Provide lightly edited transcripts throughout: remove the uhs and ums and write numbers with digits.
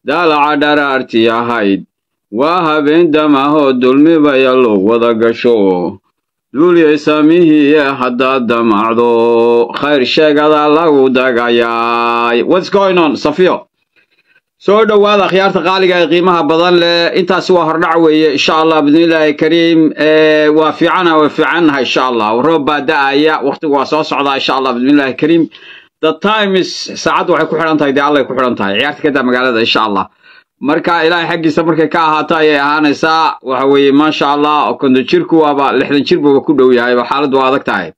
daalaca dharaartii ahayd waa habeen damahoo dulmibaya loo wada gasho duuliyay samihii haddaad damacdo khayr sheegada lagu dagayaay. What's going on Safiyo? soo dhawaada akhyaarta qaaliga ee qiimaha badan leh intaas waa hordhac weeye insha Allah bidnillaahi kariim waa fiicanahay insha Allah roob baa daaya waqtigu waa soo socdaa insha Allah bidnillaahi kariim. The time is saacad waxay ku xiran tahay Allah ku xiran tahay ciyaarta ka magaalada insha Allah marka ilaahay xaqiisa markay ka ahaato ayay ahaanaysaa waxa weeye ma sha Allah oo kundu jirku waaba 60 jirba ku dhow yahay xaaladdu adag tahay.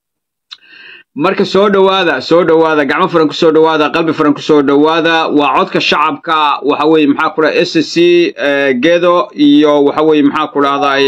marka soo dhawaada gacmo furan ku soo dhawaada qalbi furan ku soo dhawaada waa codka shacabka waxa weeye maxaa ku dhahay SSC gedo iyo waxa weeye maxaa ku dhahday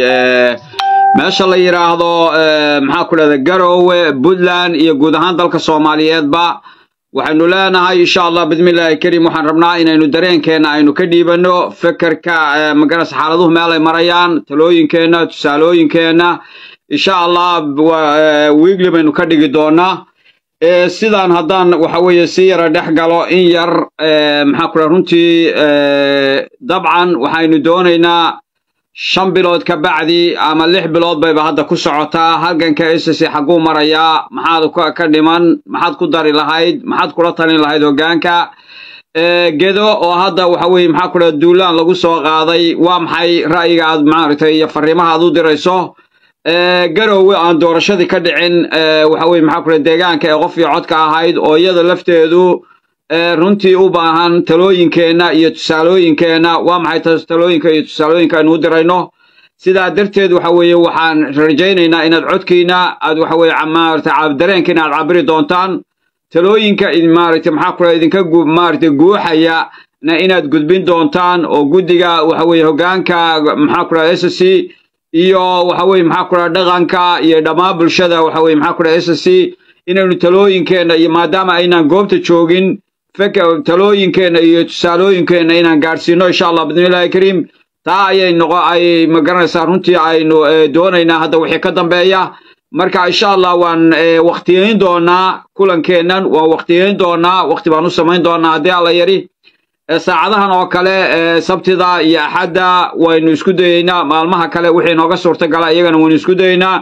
meesha la yiraahdo maxaa ku dhahday Garowe Puntland iyo guud ahaan dalka Soomaaliyeed ba waxaanu leenahay insha Allah bidmillaahi kariim waxaan rabnaa inaynu dareenkeena aynu ka dhiibano fikirka magaras xaaladuhu meel ay marayaan talooyinkeena tusaalooyinkeena insha Allah weekly baynu ka dhigi doonaa sidaan haddaan waxa weeye si yar dhex galo in yar maxaa ku runtii dabcan waxaynu doonaynaa 5 bilood ka bacdi ama 6 bilood bayba hadda ku socotaa halganka SSC xaguu maraya maxaad ka dhiman maxaad ku dari lahayd maxaad kula talin lahayd hoggaanka gedo oo hadda waxa weeye maxaa ku duulaan lagu soo qaaday waa maxay ra'yiga aad maaragtay iyo fariimaha aad u dirayso Garowe aan doorashadii ka dhicin waxa weeye maxaa ku deegaanka ee qof iyo codka ahayd oo iyada lafteedu runtii u baahan talooyinkeena iyo tusaalooyinkeena waa maxay talooyinka iyo tusaalooyinka aynu u dirayno sidaa darteed waxa weeye waxaan rajaynaynaa inaad codkiina aad waxa weeye maaragtay dareenkiina aad cabiri doontaan talooyinka maaragtay maxaa ku idinka maaragtay guuxaya inaad gudbin doontaan oo guddiga waxa weeye hoggaanka maxaa ku SSC iyo waxa weeye maxaa ku dhaqanka iyo dhammaan bulshada waxa weeye maxaa ku SSC inaynu talooyinkeena iyo maadaama aynaan goobta joogin talooyinkeena iyo tusaalooyinkeena inaan gaarsiino insha Allah bidnillaahi kariim taa ay magaranaysaa runtii aynu doonaynaa hadda wixii ka dambeeya marka insha Allah waan waqtiyeyn doonaa kulankeenan waan waqtiyeyn doonaa waqti baan u samayn doonaa haddii alla yari saacadahan oo kale sabtida iyo axadda waynu isku dayeynaa maalmaha kale wixii nooga suurtagala iyagana waynu isku dayeynaa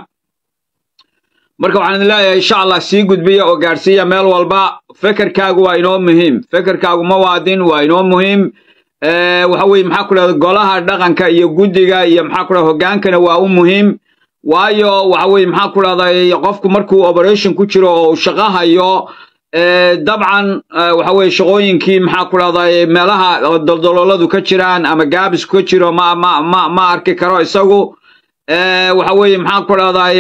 marka waxaan leeyahay insha Allah sii gudbiya oo gaarsiiya meel walba fikirkaagu waa inoo muhiim fikirkaagu mawaadin waa inoo muhiim waxa weeye maxaa ku leeyahay golaha dhaqanka iyo guddiga iyo maxaa ku leeyahay hoggaankana waa u muhiim waayo waxa weeye maxaa ku leeyahay qofku markuu operation ku jiro oo shaqo hayo dabcan waxa weeye shaqooyinkii maxaa ku leeyahay meelaha daldalooladu ka jiraan ama gaabis ka jiro ma arki karo isagu waxa weeye maxaa ku leeyahay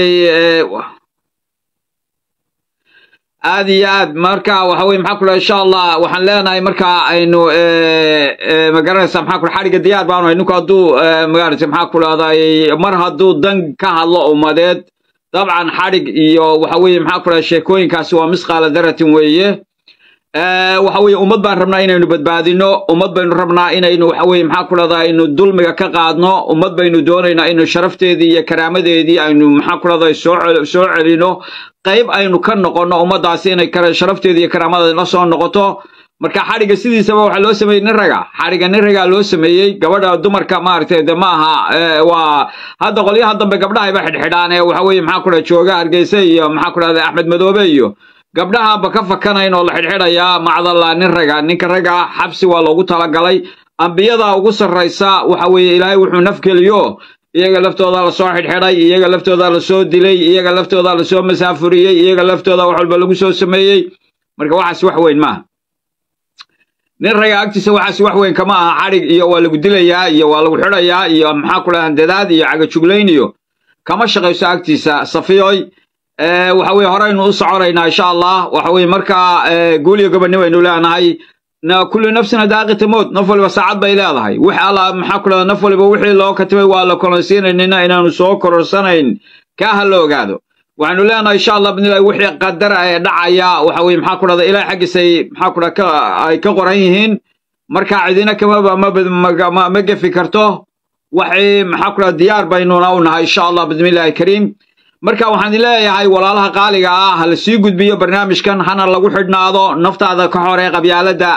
aad iyo aad marka waxa weeye maxaa ku leeyahay insha Allah waxaan leenahay marka aynu magaranaysaa maxaa ku xariga diyaar baanu ninku hadduu magaranaysaa maxaa ku leeyahay mar hadduu dan ka hadlo umadeed dabcan xarig iyo waxa weeye maxaa ku leeyahay sheekooyinkaasi waa misqaala daratin weeye waxa weeye ummad baan rabnaa inaynu badbaadino ummad baynu rabnaa inaynu waxa weeye maxaa ku leeyahay inuu dulmiga ka qaadno ummad baynu doonaynaa inuu sharafteedii iyo karaamadeedii aynu maxaa ku leeyahay soo celino qayb aynu ka noqono ummadaasi inay sharafteedii iyo karaamadeeda la soo noqoto marka xariga sidiisaba waxa loo sameeyay nin raga loo sameeyay gabadha dumarka maartay maaha waa hadda qolyaha dambe gabdhaha ay xidhxidhaan ee waxa weeye maxaa ku leeyahay jooga Hargeysa iyo maxaa ku leeyahay Axmed Madoobe iyo gabdhaha ba ka fakanayn oo la xidhxidhaya macdalla ninka raga xabsi waa loogu talagalay ambiyada ugu sarreysa waxa weeye Ilaahay wuxuu nafkeliyo iyaga laftooda la soo xidhxidhay iyaga laftooda la soo dilay iyaga laftooda la soo masaafuriyay iyaga laftooda wax walba lagu soo sameeyay marka waxaas wax weyn ma nin raga agtiisa waxaas wax weyn kama aha xarig iyo waa lagu dilayaa iyo waa lagu xidhayaa iyo maxaa ku leeyahay dadaad iyo caga juglayn iyo kama shaqeyso agtiisa Safiyoy waxa weeye horeynu u soconaynaa insha Allah waxa weeye marka guuliyo gabadhnimo aynu leenahay kullu nafsin daaqat mawt nafal wa saacad bay leedahay wax alla maxaa ku leeyahay nafal wixii loo katibay waa la kolansiinayna inaanu soo kororsanayn ka hal ogaado waxaanu leenahay insha Allah bidnillaahi wixii qadar ay dhacaya waxa weeye maxaa ku leeyahay ilaahay xaqiisay maxaa ku leeyahay ay ka qoran yihiin marka cidina kama ma gafi karto waxay maxaa ku leeyahay diyaar baynu nahay insha Allah bidnillaahi kariim marka waxaan leeyahay walaalaha qaaliga ah hal sii gudbiyo barnaamijkan hana lagu xidhnaado naftaada ka hore qabyaalada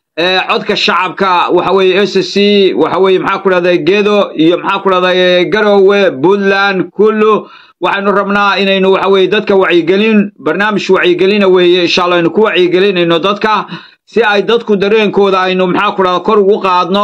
codka shacabka waxa weeye SSC waxa weeye maxaa ku raday gedo iyo maxaa ku raday garowe Puntland kullu waxaanu rabnaa inaynu waxa weeye dadka wacyigelin barnaamij wacyigelin weeye insha Allah inuu ku wacyigelinayno dadka si ay dadku dareenkooda aynu maxaa ku raday kor ugu qaadno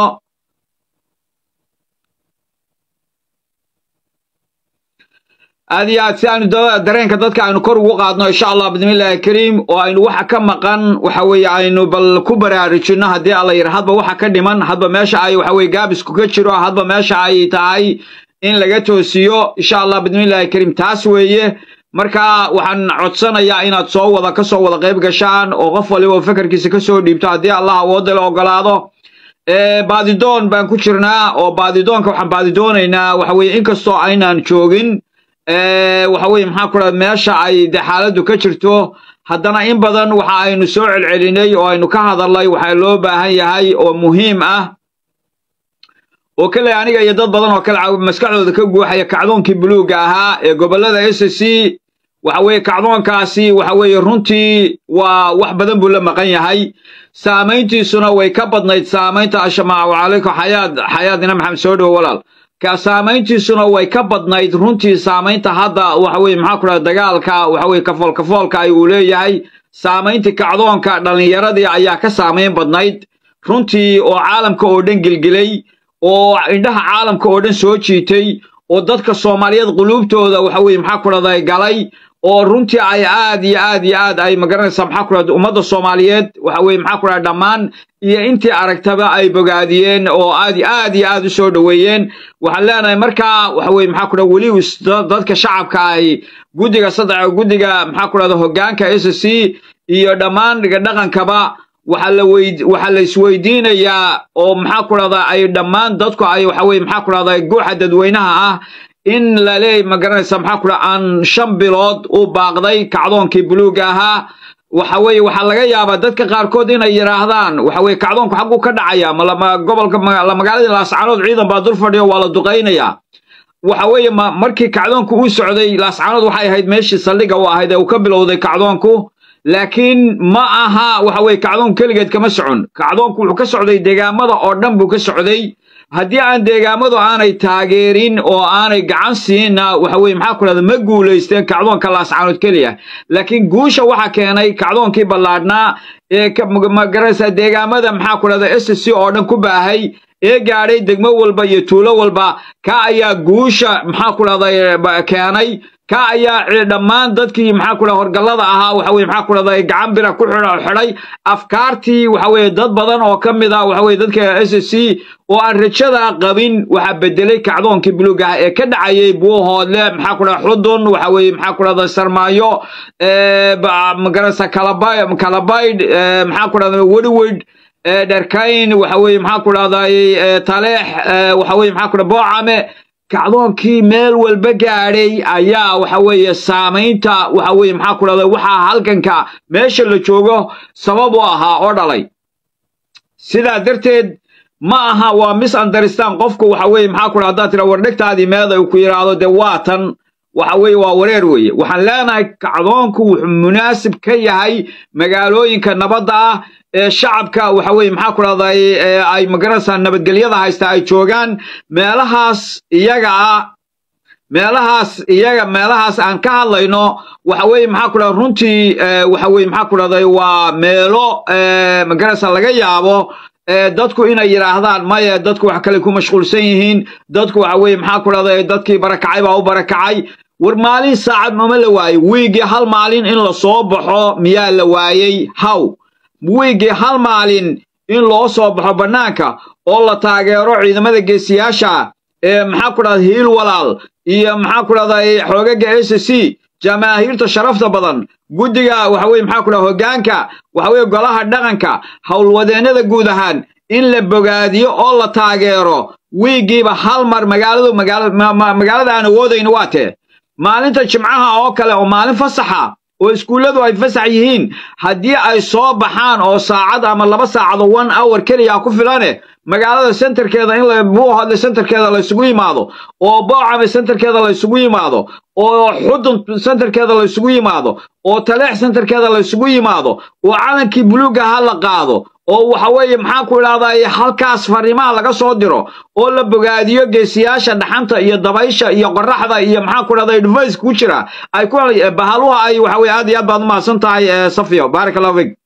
aad si aanu dareenka dadka aynu kor ugu qaadno insha Allah bismillaahir kariim oo aynu waxa ka maqan waxa weeye aynu bal ku baraarujino hadii alla yiraahdo hadba waxa ka dhiman hadba meesha ay waxa weeye gaabisku ka jiro hadba meesha ay tahay in laga toosiyo insha Allah bismillaahir kariim taas weeye marka waxaan codsanayaa inaad ka soo wada qayb gashaan oo qof waliba fikirkiisa ka soo dhiibto hadii Allah wadada ogolaado baadidoon baan ku jirnaa oo baadidoonka waxaan baadidoonaynaa waxa weeye inkastoo aynaan joogin waxa weeye maxaa ku raad meesha ay xaaladdu ka jirto haddana in badan waxa aynu soo celcelinay oo aynu ka hadalnay waxa loo baahan yahay oo muhiim ah oo kale aniga iyo dad badan oo kale maskaxdooda ka guuxaya kacdoonkii buluuga ahaa ee gobolada SSC waxa weeye kacdoonkaasi waxa weeye runtii waa wax badan buu la maqan yahay saameyntiisuna way ka badnayd saameynta ashmaa calaykum xayaadina maxamed soo dhaw walaal ka saameyntiisuna way ka badnayd runtii saameynta hadda waxa weeye maxaa ku raad dagaalka waxa weeye kafoolka ay uu leeyahay saameyntii kacdoonka dhalinyaradii ayaa ka saameyn badnayd runtii oo caalamka oo dhan gilgilay oo indhaha caalamka oo dhan soo jiitay oo dadka Soomaaliyeed qulubtooda waxa weeye maxaa ku raad galay oo runtii ay aad ay magaranaysaa maxaa ku raad ummadda Soomaaliyeed waxa weeye maxaa ku raad dhamaan iyo intii aragtaba ay bogaadiyeen oo aad u soo dhaweeyeen waxaan leenahay marka waxa weeye maxaa ku raad wali dadka shacabka ay gudiga maxaa ku raad hoggaanka SSC iyo dhamaan dhaqankaba waxa la isweydiinayaa oo maxaa ku raad ay dhamaan dadku ay waxa weeye maxaa ku raad guuxa dadweynaha ah in la leey magaranaysaa maxaa ku raad aan 5 bilood u baaqday kacdoonkii buluuga ahaa waxa weeye waxa laga yaabaa dadka qaarkood inay yiraahdaan waxa weeye kacdoonku xaq ka dhacaya gobolka magaalada Laascaanood ciidan baa dul fadhiyo waa la duqeynaya waxa weeye markii kacdoonku uu socday Laascaanood waxay ahayd meeshii saldhiga u ahayd ee uu ka bilowday kacdoonku laakiin ma aha waxa weeye kacdoon kaligeed kama socon kacdoonku wuxuu ka socday deegaamada oo dhan buu ka socday haddii aan deegaamadu aanay taageerin oo aanay gacan siinna waxa weeye maxaa ku raad ma guuleysteen kacdoonka Laascaanood kaliya laakiin guusha waxa keenay kacdoonkii ballaadhnaa ee magaraysa deegaamada maxaa ku raad SSC oo dhan ku baahay ee gaadhay degmo walba iyo tuulo walba ka ayaa guusha maxaa ku raad keenay ka ayaa dhamaan dadkii maxaa ku raad horgalada ahaa waxa weeye maxaa ku raad gacan bira ku xidhay afkaartii waxa weeye dad badan oo kamid ah waxa weeye dadka SSC oo aan rajada qabin waxa bedelay kacdoonkii buluuga ah ee ka dhacayay Buuhoodle maxaa ku raad Xudun waxa weeye maxaa ku raad Sarmaayo magarasa Kalabayd maxaa ku raad Woodwood Darkayn waxa weeye maxaa ku raad Taleex waxa weeye maxaa ku raad Boocame kacdoonkii meel walba gaadhay ayaa waxa weeye saameynta waxa weeye maxaa ku raad waxa halkanka meesha la joogo sabab u ahaa oo dhalay sida darteed ma aha waa misunderstand qofku waxa weeye maxaa ku raad tira wardhigtaadii meeday ku yiraahdo de waatan waxa weeye waa wareer weeye waxaan leenahay kacdoonku wuxuu munaasib ka yahay magaalooyinka nabadda ah ee shacabka waxa weeye maxaa ku raad ay magaranaysaa nabadgelyada haysta ay joogaan meelahaas aan ka hadlayno waxa weeye maxaa ku raad runtii waxa weeye maxaa ku raad waa meelo magaranaysaa laga yaabo dadku inay yiraahdaan maya dadku wax kale ku mashquulsan yihiin dadku waxa weeye maxaa ku raad dadkii barakacay baa u barakacay war maalin saacad ma la waayay wiigi hal maalin in la soo baxo miyaa la waayay wiigi hal maalin in loo soo baxo banaanka oo la taageero ciidamada geesiyaasha ee maxaa ku raad hiil walaal iyo maxaa ku raad xoogaga SSC jamaahiirta sharafta badan gudiga waxa weeye maxaa ku raad hoggaanka waxa weeye golaha dhaqanka hawlwadeenada guud ahaan in la bogaadiyo oo la taageero wiigiiba hal mar magaalada aan awoodayno waatee maalinta jimcaha oo kale oo maalin fasaxa oo iskuuladu ay fasax yihiin haddii ay soo baxaan oo saacad ama 2 saacad oo 1 hour kaliya ku filane magaalada centerkeeda in la buuhoodle centerkeeda la isugu yimaado oo boocame centerkeeda la isugu yimaado oo xudun centerkeeda la isugu yimaado oo taleex centerkeeda la isugu yimaado oo calankii buluuga ha la qaado oo waxa weeye maxaa ku ilaahdaa halkaas fariimaha laga soo diro oo la bogaadiyo geesiyaasha dhaxanta iyo dabaysha iyo qoraxda iyo maxaa ku ilaahdaa device ku jira ay ku bahaluha ay waxa weeye aad iyo aad baad u mahadsan tahay Safiyo barakallahu fik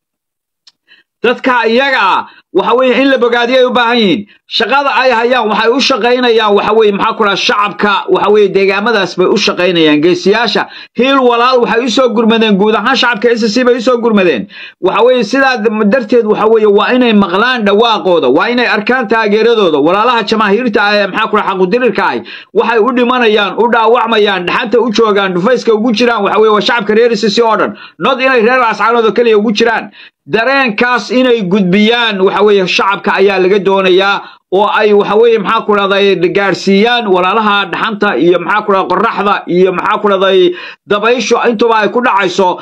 dadka iyaga waxa weeye in la bogaadiyo ay u baahan yihiin shaqada ay hayaan waxay u shaqeynayaan waxa weeye maxaa ku shacabka waxa weeye deegaamadaas bay u shaqeynayaan geesiyaasha heel walaal waxay u soo gurmadeen guud ahaan shacabka SSC bay u soo gurmadeen waxa weeye sidaa darteed waxa weeye waa inay maqlaan dhawaaqooda waa inay arkaan taageeradooda walaalaha jamaahiirta ah maxaa ku xaq u dirirka ah waxay u dhimanayaan u dhaawacmayaan dhaxanta u joogaan dhufayska ugu jiraan waxa weeye waa shacabka reer SSC oo dhan nod inay reer ascaanood kaliya ugu jiraan dareenkaas inay gudbiyaan waxa weeye shacabka ayaa laga doonayaa oo ay waxa weeye maxaa ku raday gaarsiiyaan walaalaha dhaxanta iyo maxaa ku raday qoraxda iyo maxaa ku raday dabaysho intuba ay ku dhacayso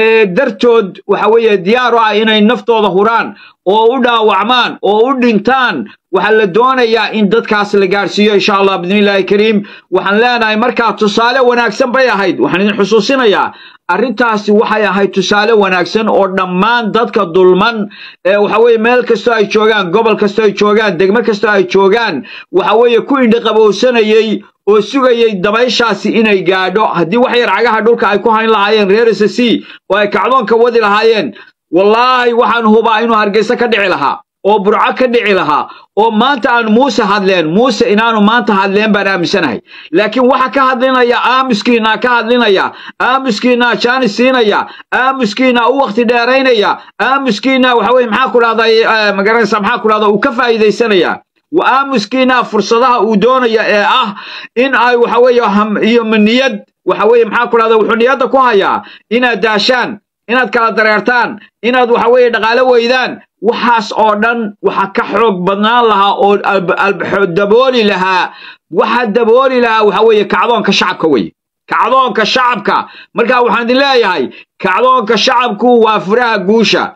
dartood waxa weeye diyaar ah inay naftooda huraan oo u dhaawacmaan oo u dhintaan waxa la doonayaa in dadkaas la gaarsiiyo insha Allah bidnillaahi kariim waxaan leenahay marka tusaale wanaagsan bay ahayd waxaan idin xusuusinayaa arrintaasi waxay ahayd tusaale wanaagsan oo dhammaan dadka dulman waxa weeye meel kasta ay joogaan gobol kasta ay joogaan degmo kasta ay joogaan waxa weeye ku indhaqabowsanayay oo sugayay dabayshaasi inay gaadho haddii wax yar cagaha dhulka ay ku hayn lahaayeen reer SSC oo ay kacdoonka wadi lahaayeen wallaahi waxaan hubaa inuu Hargeysa ka dhici lahaa oo Burco ka dhici lahaa oo maanta aan Muuse hadleen Muuse inaanu maanta hadleen baan aaminsanahay laakiin waxa ka hadlinaya aamuskiina ka hadlinaya aamuskiina jaan siinaya aamuskiina u waqti dheereynaya aamuskiina waxa weeye maxaa ku raday magaranaysa maxaa ku raday uu ka faa'iideysanaya wa aamuskiina fursadaha uu doonaya ee ah in ay waxa weeye iyo niyad waxa weeye maxaa ku raday wuxuu niyada ku hayaa inaad daashaan inaad kala dareertaan inaad waxa weeye dhaqaale weydaan waxaas oo dhan waxa ka xoog badnaan lahaa oo dabooli lahaa waxa dabooli lahaa waxa weeye kacdoonka shacabka weeye kacdoonka shacabka marka waxaan idin leeyahay kacdoonka shacabku waa furaha guusha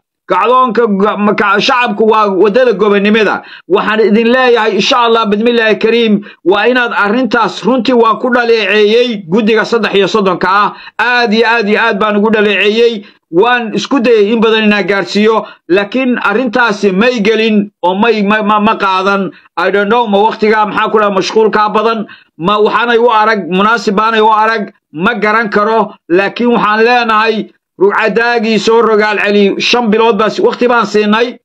kacdoonka shacabku waa wadada gobonimada waxaan idin leeyahay insha Allah bidmillaahi kariim waa inaad arrintaas runtii waan ku dhaleeceeyay gudiga 330 ah aad iyo aad baan ugu dhaleeceeyay waan isku dayay in badan inaan gaarsiiyo laakiin arrintaasi may gelin oo ma qaadan I don't know ma waqtiga maxaa ku mashquulka badan ma waxaanay u arag munaasibaanay u arag ma garan karo laakiin waxaan leenahay ruucadaagii soo rogaal cali 5 bilood bas waqti baan siinay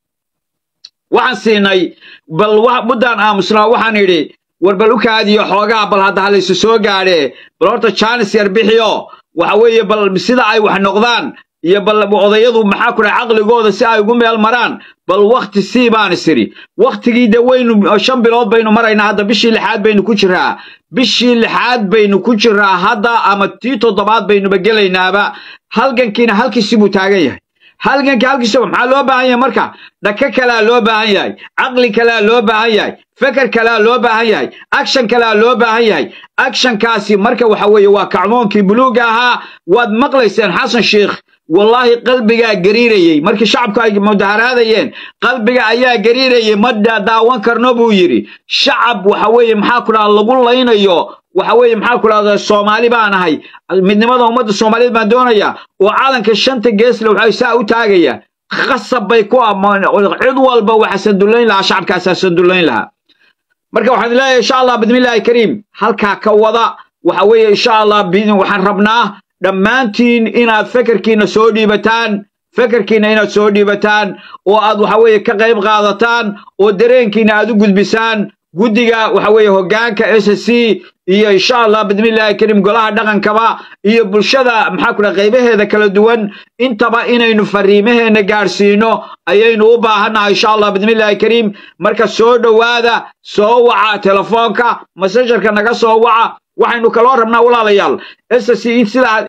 waxaan siinay bal muddaan aamusnaa waxaan idhi war bal u kaadiyo xoogaa bal hadda la soo gaadhe bal horta chance yar bixiyo waxa weeye bal sida ay wax noqdaan iyo bal odayadu maxaa ku aqligooda si ay ugu meel maraan bal waqti si baan isiri waqtigii dawaynu 5 bilood baynu maraynaa hadda bishii 6 baynu ku jiraa bishii 6 baynu ku jiraa hadda ama tii 7 baynu bagelaynaba halgankiina halkiisi buu taagan yahay halkiisa maxaa loo baahan yahay marka dhaka kala loo baahan yahay aqli kala loo baahan yahay fikir kala loo baahan yahay action kala loo baahan yahay action kaasi marka waxa weeye waa kacdoonkii buluuga ahaa waad maqlayseen Xasan Sheekh والله قلبي قريري مركي شعبك مدهرادين قلبي ايا قريري مدى داوان كرنبو يري شعب وحوي محاكولا لغو لينيو وحوي محاكولا الصومالي بانهاي midnimada umada Soomaaliyeed baan doonaya oo caalanka shanta gees loo xaysaa u taagaya khasab bay ku amaan cid walba waxa sanduleyn la shacabka sanduleyn laha marka waxaan leeyahay insha Allah bidmillaahi kariim halka ka wada waxa weeye insha Allah waxaan rabnaa dhammaantiin inaad fikirkiina soo dhiibataan oo aad waxa weeye ka qayb qaadataan oo dareenkiina aad u gudbisaan gudiga waxa weeye hoggaanka SSC iyo insha Allah bidmillaahi kariim golaha dhaqankaba iyo bulshada maxaa ku qaybaheeda kala duwan intaba inaynu fariimaheena gaarsiino ayaynu u baahanahay insha Allah bidmillaahi kariim marka soo dhawaada soo waca telefoonka messengerka naga soo waca waxaynu kala rabnaa walaalayaal SSC sida